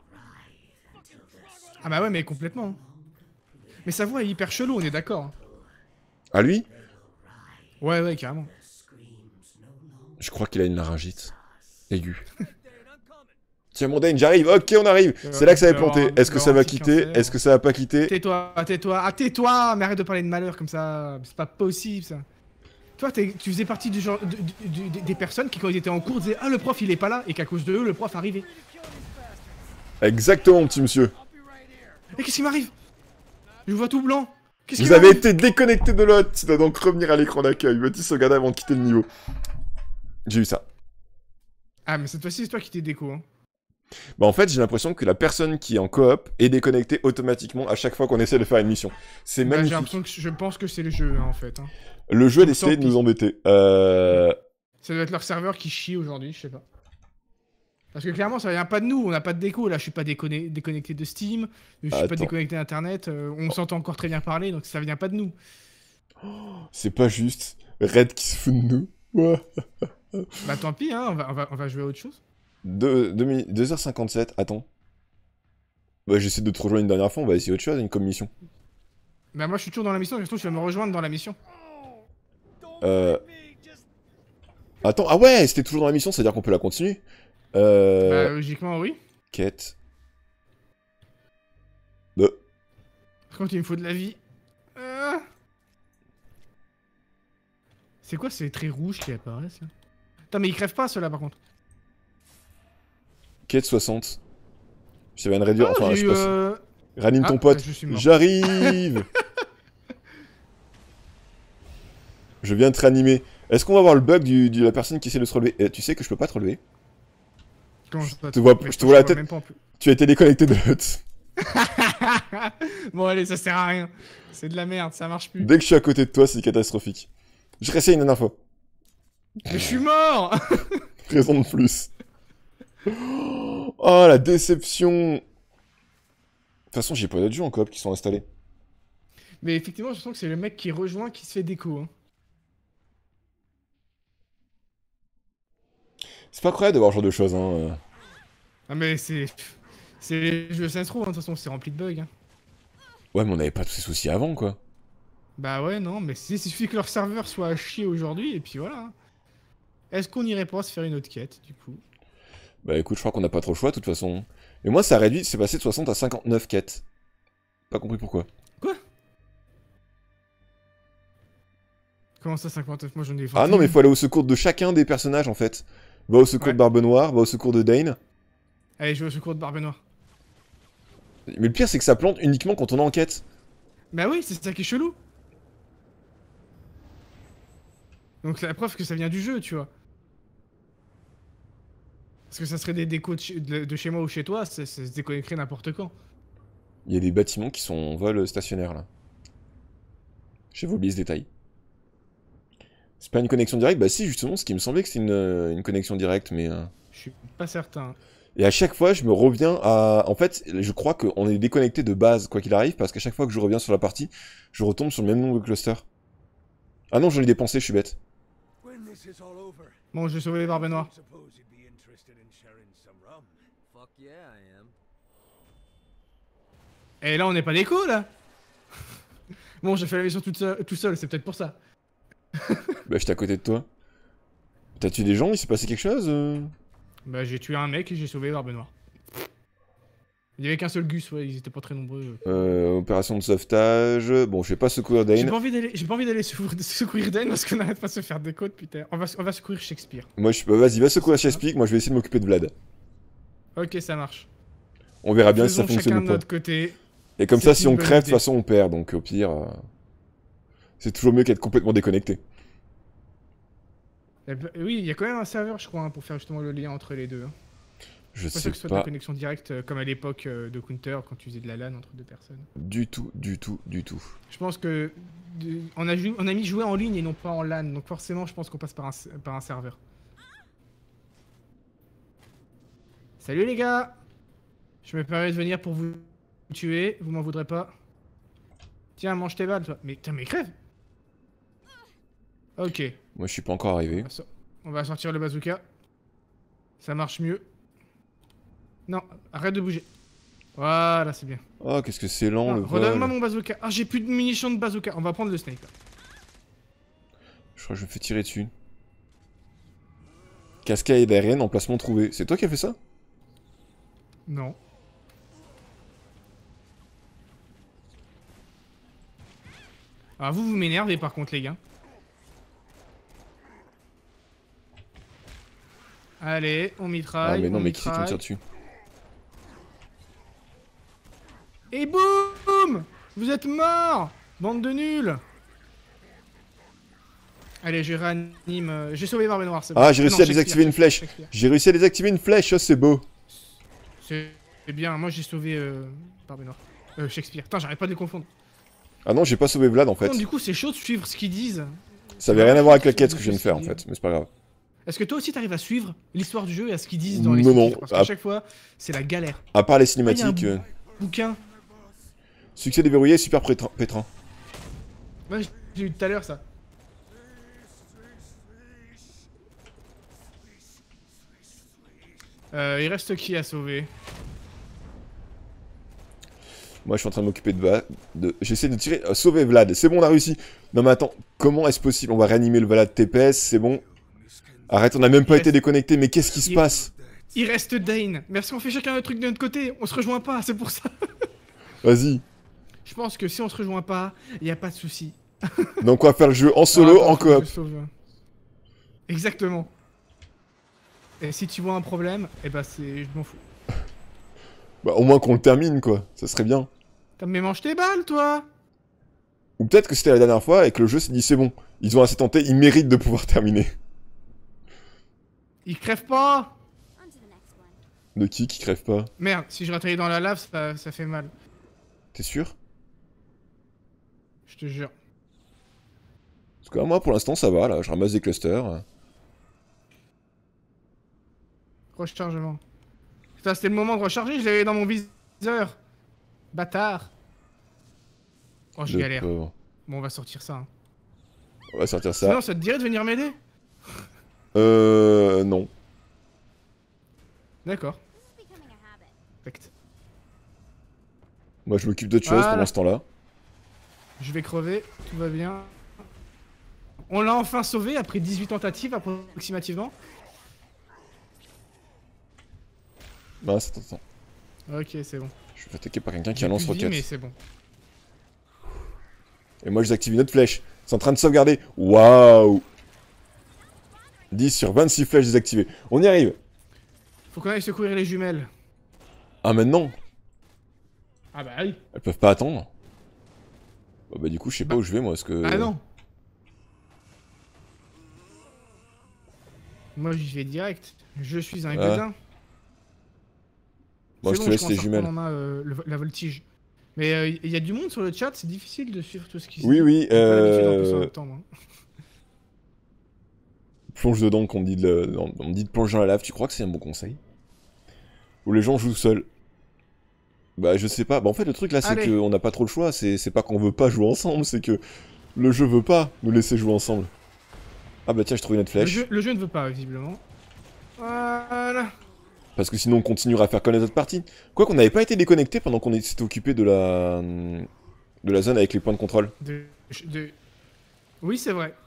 Ah bah ouais, mais complètement. Mais sa voix est hyper chelou, on est d'accord. Ah lui? Ouais, carrément. Je crois qu'il a une laryngite. Aiguë. Tiens mon Dane, j'arrive. Ok, on arrive. C'est là que ça va planter. Est-ce que ça va quitter? Est-ce que ça va pas quitter? Tais-toi. Ah, tais-toi. Mais arrête de parler de malheur comme ça. C'est pas possible, ça. Toi, tu faisais partie du genre des personnes qui, quand ils étaient en cours, disaient « Ah, le prof, il est pas là !» et qu'à cause de eux, le prof arrivait. Exactement, petit monsieur. Et qu'est-ce qui m'arrive? Je vois tout blanc. Qu'est-ce qui Vous avez m'arrive? été déconnecté de l'autre. Tu dois donc revenir à l'écran d'accueil. Veux-tu sauvegarder avant de quitter le niveau? J'ai eu ça. Ah, mais cette fois-ci, c'est toi qui t'es déco, hein. Bah en fait, j'ai l'impression que la personne qui est en coop est déconnectée automatiquement à chaque fois qu'on essaie de faire une mission. C'est Bah, j'ai magnifique. l'impression que je pense que c'est le jeu, hein, en fait. Hein. Le jeu a Tant décidé de pis. nous embêter. Ça doit être leur serveur qui chie aujourd'hui, je sais pas. Parce que clairement, ça vient pas de nous, on n'a pas de déco. Là, je suis pas déconnecté de Steam, je suis pas Attends. déconnecté d'Internet, on s'entend encore très bien parler, donc ça vient pas de nous. C'est pas juste. Red qui se fout de nous. Ouais. Bah tant pis, hein, on va jouer à autre chose. 2h57, attends. Bah j'essaie de te rejoindre une dernière fois, on va essayer autre chose, une comme mission. Bah moi je suis toujours dans la mission, surtout tu vas me rejoindre dans la mission. Attends, ah ouais, c'était toujours dans la mission, c'est-à-dire qu'on peut la continuer. Bah, logiquement, oui. Quête. Par contre, il me faut de la vie. C'est quoi ces traits rouges qui apparaissent là? Putain, mais ils crèvent pas ceux-là par contre. Quête 60. Je viens de réduire, enfin, je sais pas si... Ranime ton Ah, pote. je suis mort. J'arrive. Je viens de te ranimer. Est-ce qu'on va voir le bug de la personne qui essaie de se relever? Tu sais que je peux pas te relever. Comment ça, Je te vois la tête. même pas en plus. Tu as été déconnecté de l'autre. Bon allez, ça sert à rien. C'est de la merde, ça marche plus. Dès que je suis à côté de toi, c'est catastrophique. Je réessaye une dernière fois. Mais je suis mort. Raison de plus. Oh, la déception. De toute façon, j'ai pas d'autres jeux en coop qui sont installés. Mais effectivement, je sens que c'est le mec qui rejoint qui se fait déco. Hein. C'est pas croyable d'avoir ce genre de choses, hein. Ah mais c'est... C'est les jeux Saints Row, hein, de toute façon, c'est rempli de bugs. Hein. Ouais, mais on avait pas tous ces soucis avant, quoi. Bah ouais, non, mais il suffit que leur serveur soit à chier aujourd'hui, et puis voilà. Hein. Est-ce qu'on irait pas se faire une autre quête, du coup? Bah écoute, je crois qu'on n'a pas trop le choix, de toute façon. Mais moi, ça a réduit, c'est passé de 60 à 59 quêtes. Pas compris pourquoi. Quoi? Comment ça, 59? Moi, j'en ai 21. Ah non, mais faut aller au secours de chacun des personnages, en fait. Va au secours de Barbe Noire, va au secours de Dane. Allez, je vais au secours de Barbe Noire. Mais le pire, c'est que ça plante uniquement quand on est en quête. Bah oui, c'est ça qui est chelou. Donc c'est la preuve que ça vient du jeu, tu vois. Parce que ça serait des décos de chez moi ou chez toi, ça se déconnecterait n'importe quand. Il y a des bâtiments qui sont en vol stationnaire, là. J'avais oublié ce détail. C'est pas une connexion directe? Bah si, justement, ce qui me semblait que c'était une connexion directe, mais... Je suis pas certain. Et à chaque fois, je me reviens à... En fait, je crois qu'on est déconnecté de base, quoi qu'il arrive, parce qu'à chaque fois que je reviens sur la partie, je retombe sur le même nombre de clusters. Ah non, j'en ai dépensé, je suis bête. Bon, je vais sauver les Barbes Noires. Fuck yeah, I am. Et là, on n'est pas déco, là. Bon, j'ai fait la mission tout seul, c'est peut-être pour ça. Bah, j'étais à côté de toi. T'as tué des gens? Il s'est passé quelque chose Bah, j'ai tué un mec et j'ai sauvé les Barbes Noires. Il y avait qu'un seul Gus, ouais, ils étaient pas très nombreux. Opération de sauvetage... Bon, je vais pas secourir Dane. J'ai pas envie d'aller secourir Dane parce qu'on arrête pas de se faire déco depuis tard. On va secourir Shakespeare. Moi, vas-y, va secourir Shakespeare, moi je vais essayer de m'occuper de Vlad. Ok, ça marche. On verra bien si ça Faisons fonctionne chacun ou de pas. notre côté. Et comme C'est ça, si une on bonne crève, de toute idée. façon, on perd, donc au pire... C'est toujours mieux qu'être complètement déconnecté. Oui, il y a quand même un serveur, je crois, hein, pour faire justement le lien entre les deux. Hein. Je Pas sais sûr que ce soit de la pas connexion directe comme à l'époque de Counter quand tu faisais de la LAN entre deux personnes. du tout. Je pense que on a mis jouer en ligne et non pas en LAN, donc forcément je pense qu'on passe par un serveur. Salut les gars! Je me permets de venir pour vous tuer, vous m'en voudrez pas. Tiens, mange tes balles toi. Mais putain, mais crève! Ok, Moi, je suis pas encore arrivé. on va sortir le bazooka. Ça marche mieux. Non, arrête de bouger. Voilà, c'est bien. Oh, qu'est-ce que c'est lent, Ah, le redonne-moi vol. mon bazooka. Ah, j'ai plus de munitions de bazooka. On va prendre le sniper. Je crois que je me fais tirer dessus. Cascade aérienne, emplacement trouvé. C'est toi qui as fait ça? Non. Ah, vous m'énervez par contre, les gars. Allez, on mitraille. Ah, mais non, on mais qui c'est qui me mitraille. tire dessus? Et boum! Vous êtes morts! Bande de nuls! Allez, je réanime. J'ai sauvé Barbe Noire, c'est bon. Ah, j'ai réussi Non, à désactiver une flèche. Shakespeare. J'ai réussi à désactiver une flèche, oh, c'est beau. C'est bien, moi j'ai sauvé Barbe Noire. Shakespeare. Putain, j'arrête pas de les confondre. Ah non, j'ai pas sauvé Vlad en fait. Non, du coup, c'est chaud de suivre ce qu'ils disent. Ça avait rien à voir avec la quête ce que je viens de faire en fait, mais c'est pas grave. Est-ce que toi aussi t'arrives à suivre l'histoire du jeu et à ce qu'ils disent dans les Non, sous-titres non. Parce qu'à chaque fois, c'est la galère. À part les Ah, cinématiques, il y a un bouquin. succès déverrouillé, super pétrin. Ouais, j'ai eu tout à l'heure ça. Il reste qui à sauver? Moi je suis en train de m'occuper de... J'essaie de tirer... sauver Vlad, c'est bon on a réussi. Non mais attends, comment est-ce possible? On va réanimer le Vlad TPS, c'est bon. Arrête, on a même pas été déconnecté, mais qu'est-ce qui se passe? Il reste Dane. Merci, on fait chacun notre truc de notre côté. On se rejoint pas, c'est pour ça. Vas-y. Je pense que si on se rejoint pas, y a pas de souci. Donc on va faire le jeu en solo, en coop. Exactement. Et si tu vois un problème, eh ben c'est... je m'en fous. Bah au moins qu'on le termine quoi, ça serait bien. T'as mais mange tes balles toi. Ou peut-être que c'était la dernière fois et que le jeu s'est dit c'est bon. Ils ont assez tenté, ils méritent de pouvoir terminer. Ils crèvent pas. De qui crève pas? Merde, si je ratterris dans la lave, ça fait mal. T'es sûr? Je te jure. Parce que moi pour l'instant ça va là, je ramasse des clusters. Rechargement. Putain, c'était le moment de recharger, je l'avais dans mon viseur. Bâtard. Oh, je galère. Pauvre. Bon, on va sortir ça. Hein. On va sortir ça. Sinon, ça te dirait de venir m'aider? Non. D'accord. Perfect. Moi je m'occupe d'autre chose pendant ce temps-là. Je vais crever, tout va bien. On l'a enfin sauvé après 18 tentatives approximativement. Bah, attends. Ok, c'est bon. Je suis attaqué par quelqu'un qui a un lance-roquette. Mais c'est bon. Et moi, j'active une autre flèche. C'est en train de sauvegarder. Waouh! 10 sur 26 flèches désactivées. On y arrive. Faut qu'on aille secourir les jumelles. Ah, maintenant? Ah bah oui. Elles peuvent pas attendre. Bah du coup, je sais pas où je vais, moi, parce que... Ah non. Moi, j'y vais direct. Je suis un godin. Moi, je te laisse les jumelles. En main, la voltige. Mais il y a du monde sur le chat, c'est difficile de suivre tout ce qui se dit. Oui. Pas l'habitude en plus en même temps, moi. Plonge dedans, qu'on me dit on me dit de plonger dans la lave. Tu crois que c'est un bon conseil? Ou les gens jouent seuls? Bah, je sais pas. Bah, en fait, le truc là, c'est qu'on n'a pas trop le choix. C'est pas qu'on veut pas jouer ensemble, c'est que le jeu veut pas nous laisser jouer ensemble. Ah bah tiens, je trouve une autre flèche. Le jeu ne veut pas, visiblement. Voilà. Parce que sinon on continuera à faire connaître notre partie. Quoi qu'on n'avait pas été déconnecté pendant qu'on s'était occupé de la zone avec les points de contrôle. Oui, c'est vrai.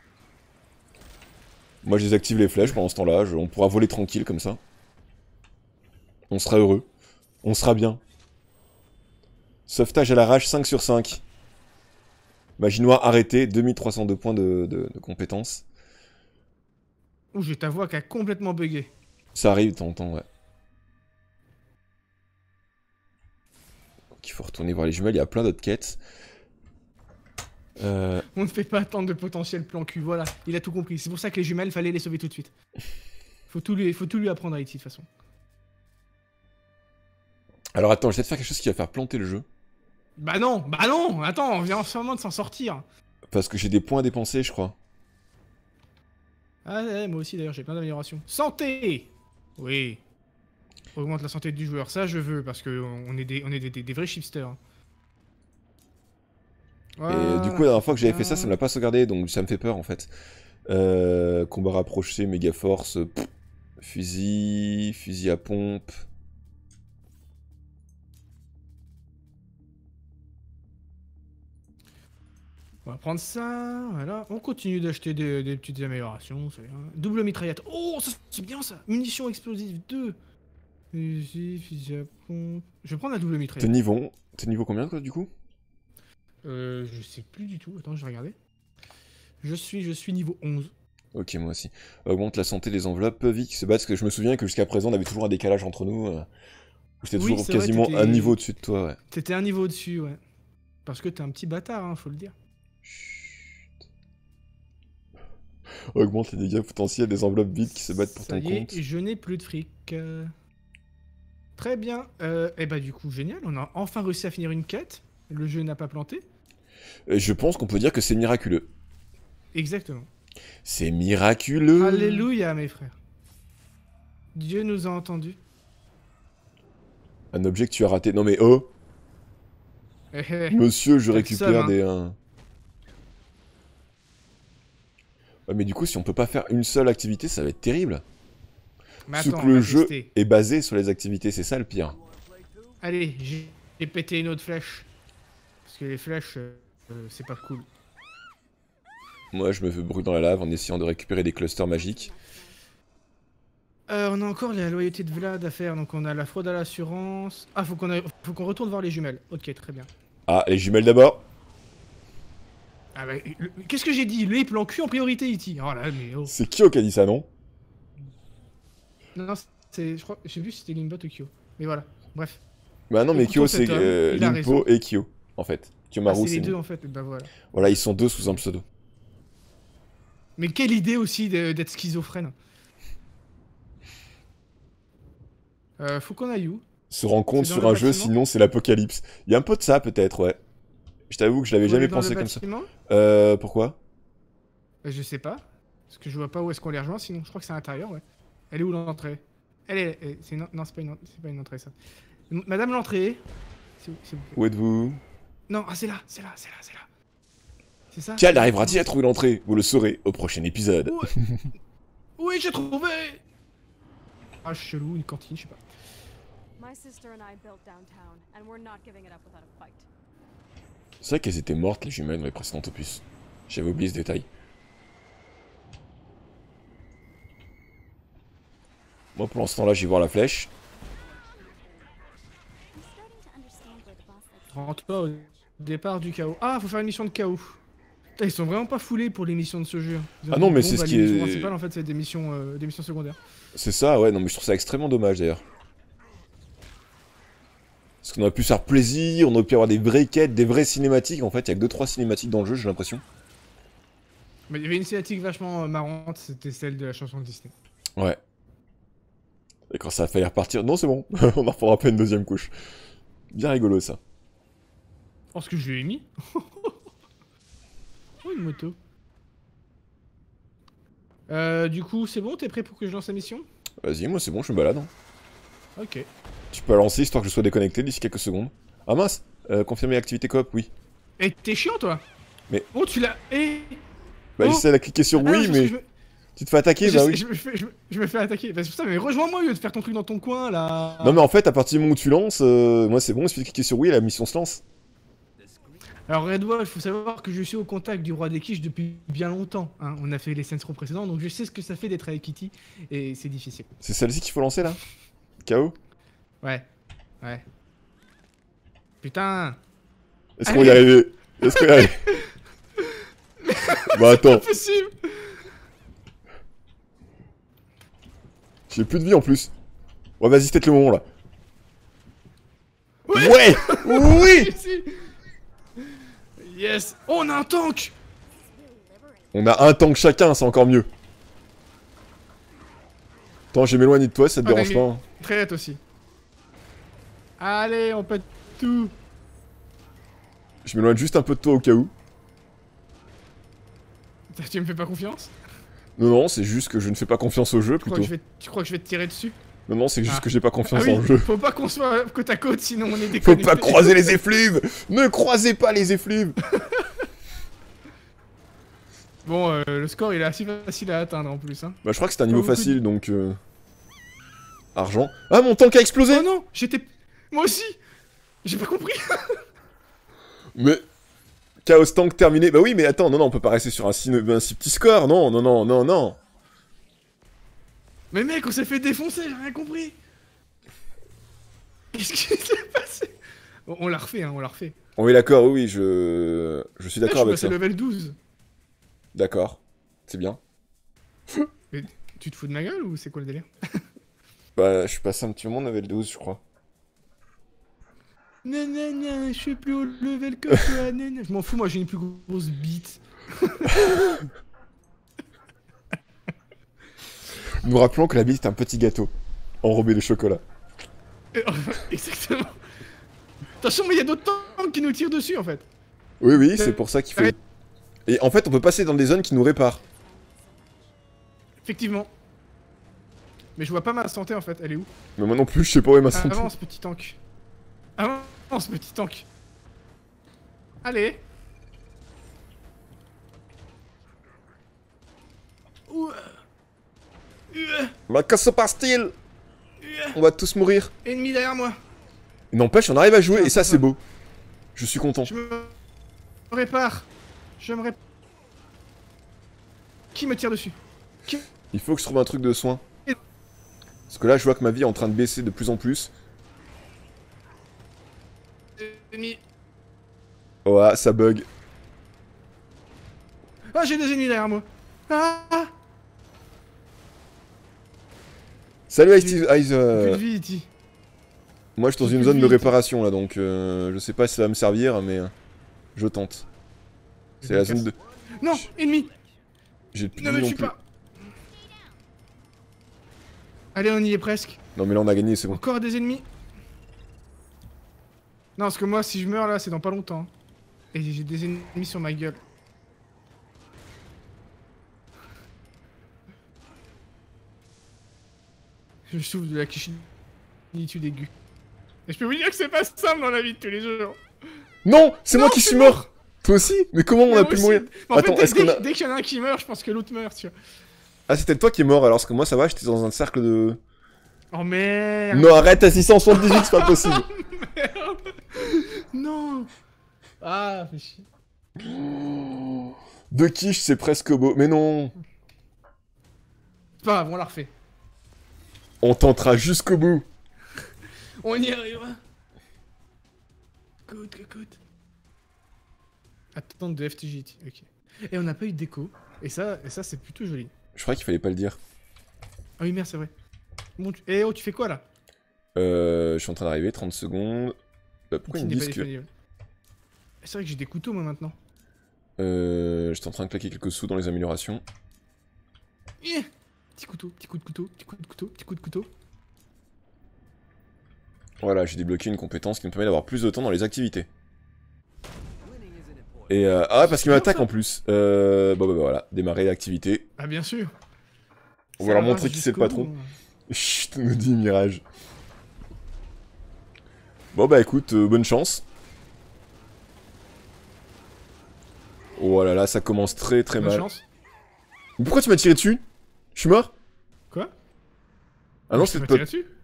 Moi je désactive les flèches pendant ce temps-là, on pourra voler tranquille comme ça. On sera heureux. On sera bien. Sauvetage à l'arrache, 5 sur 5. Magie noire arrêtée, 2302 points de compétences. Ouh, j'ai ta voix qui a complètement bugué. Ça arrive de temps en temps, ouais. Donc il faut retourner voir les jumelles, il y a plein d'autres quêtes. On ne fait pas attendre de potentiel plan cul, voilà, il a tout compris. C'est pour ça que les jumelles, fallait les sauver tout de suite. Faut tout lui apprendre à Iti, de toute façon. Alors attends, je vais te faire quelque chose qui va faire planter le jeu. Bah non, attends, on vient en ce moment de s'en sortir. Parce que j'ai des points à dépenser, je crois. Ah ouais, moi aussi d'ailleurs, j'ai plein d'améliorations. Santé! Oui. Augmente la santé du joueur, ça je veux, parce que on est des vrais chipsters. Voilà. Et du coup, la dernière fois que j'avais fait ça, ça me l'a pas sauvegardé, donc ça me fait peur en fait. Combat rapproché, méga force, fusil à pompe. On va prendre ça, voilà. On continue d'acheter des petites améliorations. Double mitraillette. Oh, ça c'est bien ça. Munitions explosives 2. Fusil à pompe. Je vais prendre la double mitraillette. T'es niveau combien toi du coup? Je sais plus du tout. Attends, je vais regarder. Je suis niveau 11. Ok, moi aussi. Augmente la santé des enveloppes. Vite qui se battent, parce que je me souviens que jusqu'à présent on avait toujours un décalage entre nous. J'étais toujours quasiment un niveau au-dessus de toi, ouais. T'étais un niveau au-dessus, ouais. Parce que t'es un petit bâtard, hein, faut le dire. Chut. Augmente les dégâts potentiels des enveloppes vides qui se battent pour ton compte. Je n'ai plus de fric. Très bien. Et bah du coup, génial. On a enfin réussi à finir une quête. Le jeu n'a pas planté. Et je pense qu'on peut dire que c'est miraculeux. Exactement. C'est miraculeux. Alléluia, mes frères. Dieu nous a entendus. Un objet que tu as raté. Non mais oh. Monsieur, je récupère des... Ouais, mais du coup, si on peut pas faire une seule activité, ça va être terrible. Surtout que le jeu est basé sur les activités, c'est ça le pire. Allez, j'ai pété une autre flèche. Parce que les flèches, c'est pas cool. Moi, je me brûle dans la lave en essayant de récupérer des clusters magiques. On a encore la loyauté de Vlad à faire, donc on a la fraude à l'assurance. Ah, faut qu'on retourne voir les jumelles. Ok, très bien. Ah, les jumelles d'abord. Ah bah, qu'est-ce que j'ai dit? Les plans cul en priorité, E.T. Oh là, mais oh. C'est Kyo qui a dit ça, non? Non, c'est... Je crois... J'ai vu si c'était Limbot ou Kyo. Mais voilà, bref. Bah non, mais Kyo, c'est Limpo et Kyo, en fait. Kyomaru, c'est les deux, en fait, bah voilà. Voilà, ils sont deux sous un pseudo. Mais quelle idée aussi d'être schizophrène. Faut qu'on aille où? Se rendre compte sur un jeu, sinon c'est l'apocalypse. Il y a un peu de ça, peut-être, ouais. Je t'avoue que je l'avais jamais pensé comme ça. Pourquoi? Je sais pas. Parce que je vois pas où est-ce qu'on les rejoint, sinon je crois que c'est à l'intérieur, ouais. Elle est où l'entrée? Elle est... Non, c'est pas une entrée, ça. Madame l'entrée. Où êtes-vous? Non, ah c'est là. C'est ça? Cal arrivera-t-il à trouver l'entrée? Vous le saurez au prochain épisode. Oui, j'ai trouvé! Ah, chelou, une cantine, je sais pas. C'est vrai qu'elles étaient mortes, les jumelles, dans les précédentes opus. J'avais oublié ce détail. Moi, pour l'instant, là, j'y vois la flèche. Rentre-toi au départ du chaos. Ah, faut faire une mission de chaos. Putain, ils sont vraiment pas foulés pour les missions de ce jeu. Ah non, mais c'est ce qui est... principal, en fait, c'est des missions secondaires. C'est ça, ouais, non, mais je trouve ça extrêmement dommage, d'ailleurs. Parce qu'on aurait pu se faire plaisir, on aurait pu avoir des vraies quêtes, des vraies cinématiques. En fait, il y a que 2-3 cinématiques dans le jeu, j'ai l'impression. Mais il y avait une cinématique vachement marrante, c'était celle de la chanson de Disney. Ouais. Et quand ça a failli repartir... Non, c'est bon, on en reprendra pas une deuxième couche. Bien rigolo, ça. Oh, ce que je lui ai mis. Oh, une moto. Du coup, c'est bon, t'es prêt pour que je lance la mission? Vas-y, moi c'est bon, je me balade. Hein. Ok. Tu peux la lancer histoire que je sois déconnecté d'ici quelques secondes. Ah mince, confirmer activité coop, oui. Eh, t'es chiant toi. Mais... Oh, tu l'as... Bah j'essaie de cliquer sur oui, mais... Tu te fais attaquer, bah oui. Je me fais attaquer, bah c'est pour ça, mais rejoins-moi au lieu de faire ton truc dans ton coin, là. Non mais en fait, à partir du moment où tu lances, moi c'est bon, il suffit de cliquer sur oui et la mission se lance. Alors Redwall, il faut savoir que je suis au contact du roi des quiches depuis bien longtemps. Hein. On a fait les Saints Row précédents, donc je sais ce que ça fait d'être avec Kitty, et c'est difficile. C'est celle-ci qu'il faut lancer là? KO? Ouais. Putain. Est-ce qu'on va y arriver? Est-ce qu'on va y arriver? Bah attends. C'est pas possible. J'ai plus de vie en plus. Ouais, vas-y, c'est peut-être le moment là. Ouais. Oui. Yes. Oh, on a un tank. On a un tank chacun, c'est encore mieux. Attends, je vais m'éloigner de toi, ça te dérange pas. Très hâte aussi. Allez, on pète tout. Je m'éloigne juste un peu de toi au cas où. Tu me fais pas confiance? Non, c'est juste que je ne fais pas confiance au jeu plutôt. Tu crois que je vais te tirer dessus? Non, c'est juste que j'ai pas confiance en le jeu. Faut pas qu'on soit côte à côte, sinon on est déconnectés. Faut pas croiser les effluves. Ne croisez pas les effluves. Bon, le score il est assez facile à atteindre en plus. Hein. Bah je crois que c'est un niveau facile, donc... Argent. Ah, mon tank a explosé. Oh non, j'étais... Moi aussi. J'ai pas compris. Mais... Chaos tank terminé. Bah oui, mais attends, non, on peut pas rester sur un si petit score. Non. Mais mec, on s'est fait défoncer, j'ai rien compris. Qu'est-ce qui s'est passé? On l'a refait, on l'a refait. On est d'accord, oui, je suis d'accord avec ça. C'est level 12. D'accord, c'est bien. Mais tu te fous de ma gueule ou c'est quoi le délire? Bah, je suis passé un petit moment level 12, je crois. Non, je suis plus au level que toi, Je m'en fous, moi j'ai une plus grosse bite. Nous rappelons que la bite est un petit gâteau, enrobé de chocolat. Exactement. Attention, mais il y a d'autres tanks qui nous tirent dessus en fait. Oui, c'est pour ça qu'il faut... Et en fait, on peut passer dans des zones qui nous réparent. Effectivement. Mais je vois pas ma santé en fait, elle est où? Mais moi non plus, je sais pas où est ma santé. Avance, petit tank. Avance, petit tank. Allez. Mais que se passe-t-il? On va tous mourir. Ennemi derrière moi. N'empêche, on arrive à jouer et ça c'est beau. Je suis content. Je me répare. Qui me tire dessus? Qui... Il faut que je trouve un truc de soin. Parce que là, je vois que ma vie est en train de baisser de plus en plus. Ennemis. Ouais, ça bug. Ah, j'ai des ennemis derrière moi. Ah. Salut Ice. Plus de vie, Iti. Moi, je suis dans J'ai une plus zone de de vie, réparation là, donc je sais pas si ça va me servir, mais je tente. C'est la zone de. Non, ennemi. J'ai plus de Ne vie me non tue plus. pas. Allez, on y est presque. Non, mais là, on a gagné, c'est bon. Encore des ennemis. Non, parce que moi, si je meurs là, c'est dans pas longtemps. Et j'ai des ennemis sur ma gueule. Je souffre de la quichitude aiguë. Et je peux vous dire que c'est pas simple dans la vie de tous les jours. Non, c'est moi Non, qui je suis suis mort. Toi aussi? Mais comment on Mais a moi pu aussi. mourir? Mais en Attends, fait, est-ce qu'on a... dès qu'il y en a un qui meurt, je pense que l'autre meurt, tu vois. Ah, c'était toi qui est mort alors, parce que moi, ça va, j'étais dans un cercle de... Oh merde. Non, arrête, à 678, c'est pas possible. Merde. Non. Ah, fais chier. Deux quiches, c'est presque beau. Mais non. C'est pas grave, on la refait. On tentera jusqu'au bout. On y arrivera. Écoute. Attente de FTGT, ok. Et on n'a pas eu de déco. Et ça c'est plutôt joli. Je crois qu'il fallait pas le dire. Ah oui, merde, c'est vrai. Bon, Eh oh, tu fais quoi là? Je suis en train d'arriver, 30 secondes. Pourquoi ils me N'est pas disent que... disponible. C'est vrai que j'ai des couteaux moi maintenant. J'étais en train de claquer quelques sous dans les améliorations. Yeah. Petit couteau, petit coup de couteau, petit coup de couteau, petit coup de couteau. Voilà, j'ai débloqué une compétence qui me permet d'avoir plus de temps dans les activités. Et ah ouais, parce qu'il m'attaque en plus. Bon bah voilà, démarrer l'activité. Ah bien sûr. On va leur montrer qui c'est le patron. Chut, nous dit Mirage. Bon bah écoute, bonne chance. Oh là là, ça commence très Bonne mal. chance. Mais pourquoi tu m'as tiré dessus? Je suis mort? Quoi? Ah non, Je t'ai c'était pas pas... tiré dessus.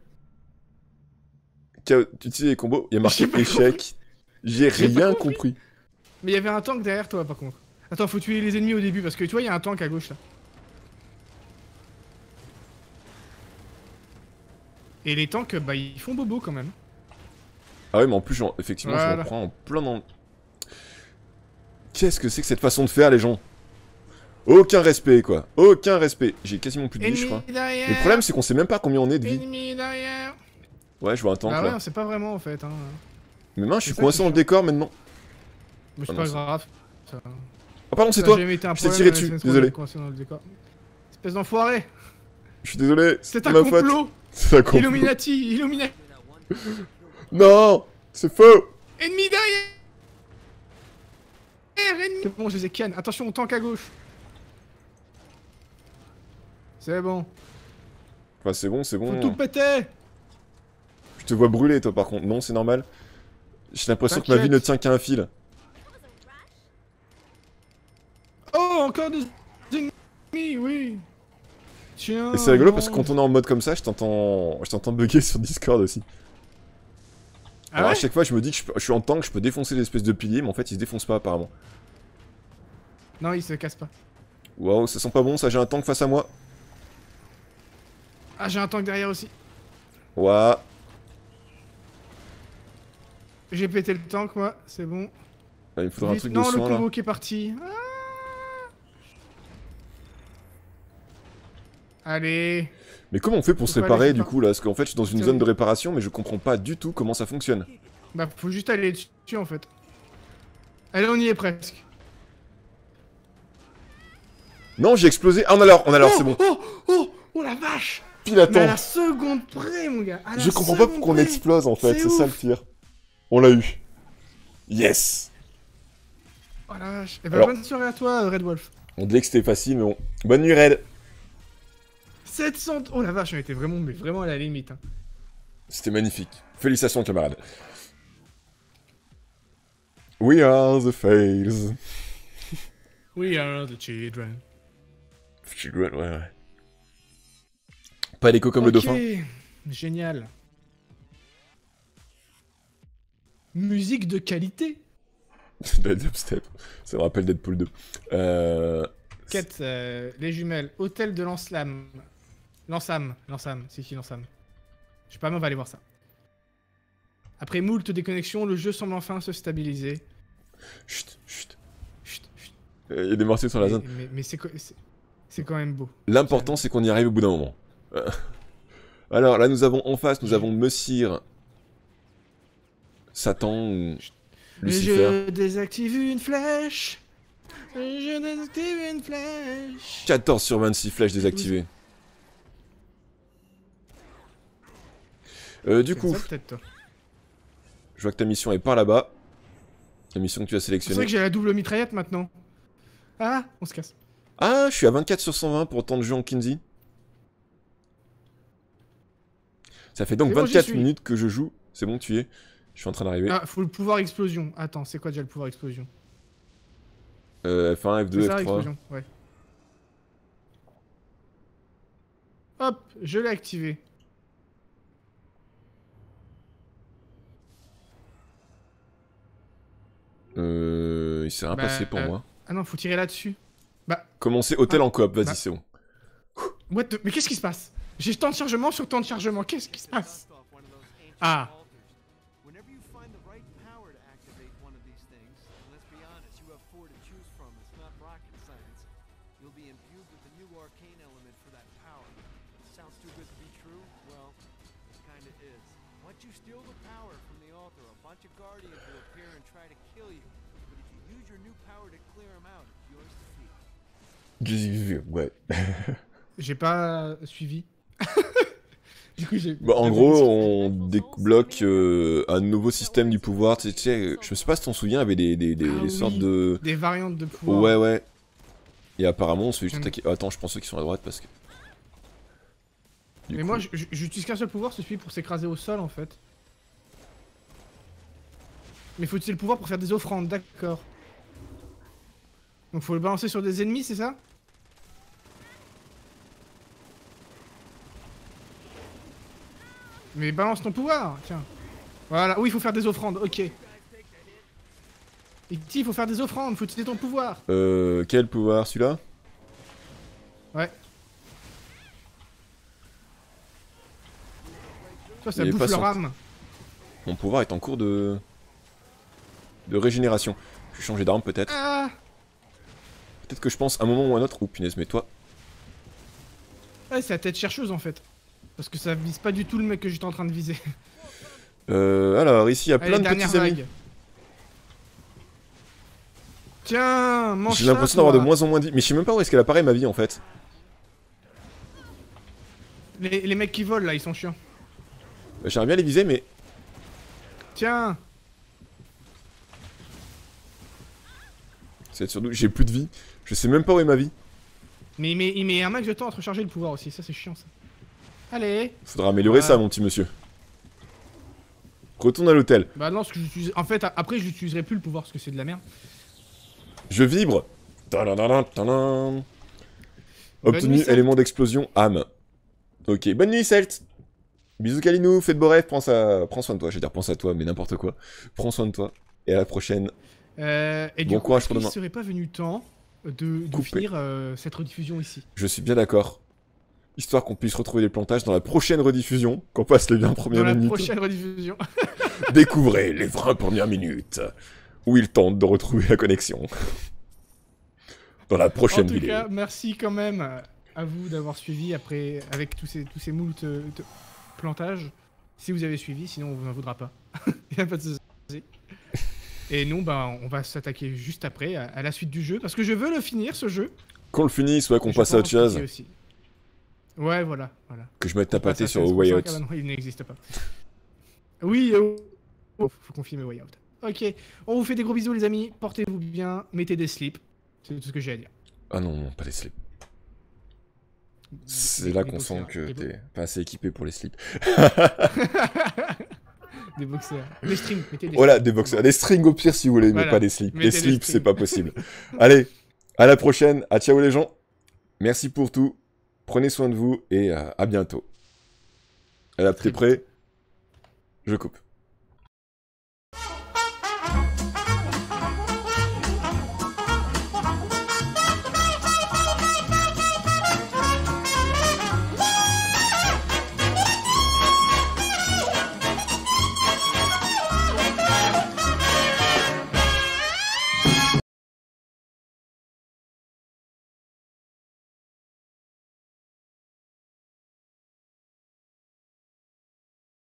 Tu utilises les combos, il y a marqué J'ai pas échec. J'ai J'ai pas rien compris. compris. Mais il y avait un tank derrière toi par contre. Attends, faut tuer les ennemis au début parce que tu vois, il y a un tank à gauche là. Et les tanks, bah ils font bobo quand même. Ah ouais, mais en plus, effectivement, je Voilà. m'en prends en plein dans... Qu'est-ce que c'est que cette façon de faire, les gens? Aucun respect, quoi. Aucun respect. J'ai quasiment plus de vie, je crois. Ennemi derrière. Mais le problème, c'est qu'on sait même pas combien on est de vie. Ennemi derrière. Ouais, je vois un tank, Bah ouais, là. on sait pas vraiment en fait. Hein. Mais mince, je suis c'est ça coincé qui est dans le chiant. décor, maintenant. Mais c'est Ah pas non, grave. Ça... Oh, pardon, c'est ça a toi. jamais été un Je t'ai problème tiré dans dessus, les désolé. SNES coincé dans le décor. Espèce d'enfoiré. Je suis désolé. C'est C'est un ma faute. complot. C'est un complot. Illuminati. Illuminati. Non, c'est faux. Ennemi derrière. Ennemi. C'est bon, je les ai ken. Attention, on tank à gauche. C'est bon. Enfin, c'est bon, c'est Faut bon. tout péter. Je te vois brûler, toi, par contre. Non, c'est normal. J'ai l'impression que ma vie T'inquiète. ne tient qu'à un fil. Oh, encore des ennemis, oui. Tiens. Et c'est rigolo parce que quand on est en mode comme ça, je t'entends bugger sur Discord aussi. Ah Alors ouais à chaque fois, je me dis que je suis en tank, je peux défoncer l'espèce de pilier, mais en fait, il se défonce pas apparemment. Non, il se casse pas. Waouh, ça sent pas bon, ça, j'ai un tank face à moi. Ah, j'ai un tank derrière aussi. Waouh. J'ai pété le tank, moi. C'est bon. Il me faudra un Vite. truc Non, de le soin là. combo qui est parti. Ah. Allez. Mais comment on fait pour se Faut pas réparer aller du super- coup là? Parce qu'en fait, je suis dans une C'est zone bon. de réparation, mais je comprends pas du tout comment ça fonctionne. Bah, faut juste aller dessus en fait. Allez, on y est presque. Non, j'ai explosé. Ah, on a l'or, c'est bon. Oh la vache. Pile Mais à à temps. la seconde près, mon gars. À la Je comprends pas seconde pourquoi on près. explose en fait, C'est c'est ça le ouf. pire. On l'a eu. Yes. Oh la vache. Eh ben, Alors- bonne soirée à toi, Red Wolf. On disait que c'était facile, mais bon. Bonne nuit, Red. 700. Oh la vache, on était vraiment, mais vraiment à la limite. Hein. C'était magnifique. Félicitations, camarade. We are the fails. We are the children. Ouais, ouais. Pas d'écho comme le dauphin. Génial. Musique de qualité. La dubstep. Ça me rappelle Deadpool 2. Quête, les jumelles, hôtel de Lansam. Lansam, c'est qui Lansam? Je sais pas, mais on va aller voir ça. Après moult déconnexions, le jeu semble enfin se stabiliser. Chut, chut. Il y a des mortiers sur la zone. Mais c'est quand même beau. L'important, c'est qu'on y arrive au bout d'un moment. Alors, là, nous avons en face, nous avons Messire, Satan ou Lucifer. Je désactive une flèche. Je désactive une flèche. 14 sur 26 flèches désactivées. Du coup, je vois que ta mission est par là-bas. La mission que tu as C'est vrai sélectionnée. que j'ai la double mitraillette maintenant. Ah, on se casse. Ah, je suis à 24 sur 120 pour autant de jeu en Kinsey. Ça fait donc C'est bon, j'y 24 suis. minutes que je joue. C'est bon, tu y es. Je suis en train d'arriver. Ah, faut le pouvoir explosion. Attends, c'est quoi déjà le pouvoir explosion? F1, F2, C'est ça, F3. explosion, ouais. Hop, je l'ai activé. Il s'est rien Bah, passé pour moi. Ah non, faut tirer là-dessus. Bah, Commencer hôtel en coop, vas-y, bah. c'est bon. what the... Mais qu'est-ce qui se passe? J'ai temps de chargement sur temps de chargement, qu'est-ce qui se passe? Ah. Whenever you find the right power to activate one of these things, and let's be honest, you have 4 to choose from, it's not rocket science, you'll be imbued with a new arcane element for that power. Sounds too good to be true? Well, it kinda is. Once you steal the power from the altar, a bunch of guardians will appear and try to kill you. But if you use your new power to clear them out, it's yours to keep. Ouais. J'ai pas suivi. Du coup, j'ai... Bah, en gros, on débloque un nouveau système du pouvoir. Tu sais, je sais pas si t'en souviens, il y avait des sortes oui, de... Des variantes de pouvoir. Ouais, ouais. Et apparemment, on se fait juste attaquer. Oh, attends, je pense ceux qui sont à droite parce que... Du Mais coup... moi, j'utilise qu'un seul pouvoir, c'est celui pour s'écraser au sol, en fait. Mais faut utiliser le pouvoir pour faire des offrandes, d'accord. Donc faut le balancer sur des ennemis, c'est ça? Mais balance ton pouvoir, tiens. Voilà, oui, il faut faire des offrandes, ok. Et il faut faire des offrandes, faut utiliser ton pouvoir. Quel pouvoir, celui-là? Ouais. Toi, ça Il est bouffe pas leur sans- âme. Mon pouvoir est en cours de régénération. Je vais changer d'arme peut-être. Ah, Peut-être que je pense à un moment ou à un autre. Oh punaise, mais toi... ouais, c'est la tête chercheuse en fait. Parce que ça vise pas du tout le mec que j'étais en train de viser. Alors, ici, il y a Allez, plein de dernière petits amis. vague. Tiens, mange J'ai ça, l'impression d'avoir de toi. moins en moins de vie. Mais je sais même pas où est-ce qu'elle apparaît ma vie en fait. Les mecs qui volent là, ils sont chiants. J'aimerais bien les viser, mais... Tiens. C'est surtout j'ai plus de vie. Je sais même pas où est ma vie. Mais il met un max de temps à te recharger le pouvoir aussi, ça c'est chiant ça. Allez. Faudra améliorer Voilà. ça, mon petit monsieur. Retourne à l'hôtel. Bah non, parce que j'utilise... En fait, après, je l'utiliserai plus le pouvoir parce que c'est de la merde. Je vibre. Tadadadam, tadam. Obtenu nuit, Celt. élément d'explosion, âme. Ok, bonne nuit, Celt. Bisous, Kalinou. Fais de beaux rêves. Prends soin de toi. Je vais dire pense à toi, mais n'importe quoi. Prends soin de toi. Et à la prochaine. Et Bon du coup, courage est-ce pour qu'il demain. serait pas venu temps de Couper. finir cette rediffusion ici? Je suis bien d'accord. Histoire qu'on puisse retrouver les plantages dans la prochaine rediffusion. Qu'on passe les 20 premières Dans la minutes. prochaine rediffusion. Découvrez les 20 premières minutes. Où il tente de retrouver la connexion. Dans la En prochaine tout vidéo. cas, merci quand même à vous d'avoir suivi après avec tous ces moult plantages. Si vous avez suivi, sinon on vous en voudra pas. Y a pas de souci. Et nous, bah, on va s'attaquer juste après à la suite du jeu parce que je veux le finir ce jeu. Qu'on le finisse, soit qu'on Et je passe à autre pense chose. que aussi. Ouais, voilà. Que je mette ta Passe pâté à sur Sense Way 5, Out. ah bah non, il n'existe pas. Oui, faut confirmer Way Out. Ok, on vous fait des gros bisous les amis, portez-vous bien, mettez des slips, c'est tout ce que j'ai à dire. Ah non, non, pas les slips. C'est là qu'on sent que t'es pas assez équipé pour les slips. Des boxeurs. Des strings, mettez des Voilà, strings. des boxers. Des strings au pire si vous voulez, mais Voilà. pas des slips. Mettez Des des slips, strings. c'est pas possible. Allez, à la prochaine. À ciao les gens. Merci pour tout. Prenez soin de vous et à bientôt. Allez, t'es prêt? Je coupe.